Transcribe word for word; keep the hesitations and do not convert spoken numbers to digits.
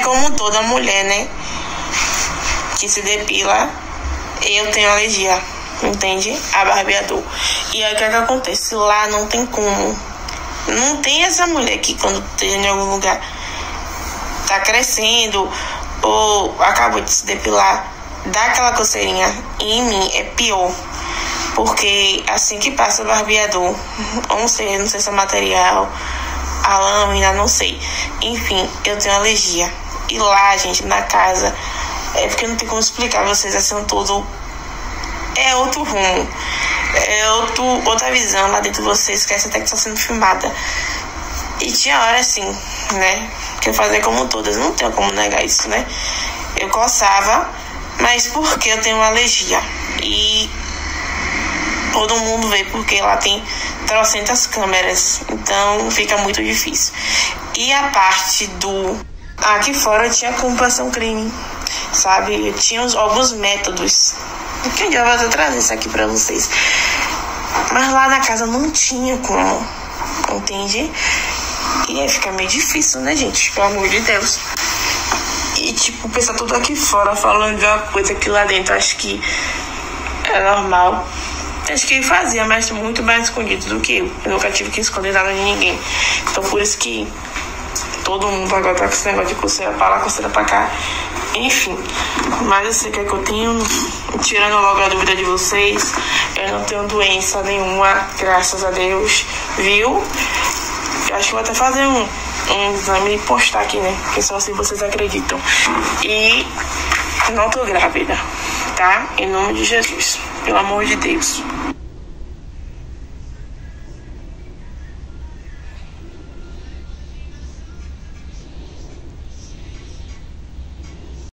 como toda mulher, né, que se depila, eu tenho alergia, entende? A barbeador. E aí o que é que acontece? Lá não tem como. Não tem essa mulher que quando esteja em algum lugar tá crescendo ou acabou de se depilar, dá aquela coceirinha. E em mim é pior. Porque assim que passa o barbeador, ou não sei, não sei se é material, a lâmina, não sei. Enfim, eu tenho alergia. E lá, gente, na casa, é porque não tem como explicar vocês assim tudo. É outro rumo. É outro, outra visão lá dentro de vocês, esquece até que está sendo filmada. E tinha hora assim, né, que eu fazia como todas, não tenho como negar isso, né? Eu coçava, mas porque eu tenho uma alergia. E todo mundo vê porque lá tem trocentas câmeras, então fica muito difícil. E a parte do... Aqui fora eu tinha como passar um crime, sabe? Eu tinha alguns métodos. Que um dia eu vou trazer isso aqui pra vocês. Mas lá na casa não tinha como, entende? E aí fica meio difícil, né, gente? Pelo amor de Deus. E, tipo, pensar tudo aqui fora falando de uma coisa que lá dentro acho que é normal. Acho que ele fazia, mas muito mais escondido do que eu. Eu nunca tive que esconder nada de ninguém. Então, por isso que todo mundo agora tá com esse negócio de coceira pra lá, coceira pra cá. Enfim, mas eu sei que é que eu tenho, tirando logo a dúvida de vocês, eu não tenho doença nenhuma, graças a Deus, viu? Eu acho que vou até fazer um, um exame e postar aqui, né? Porque só assim vocês acreditam. E não tô grávida, tá? Em nome de Jesus, pelo amor de Deus.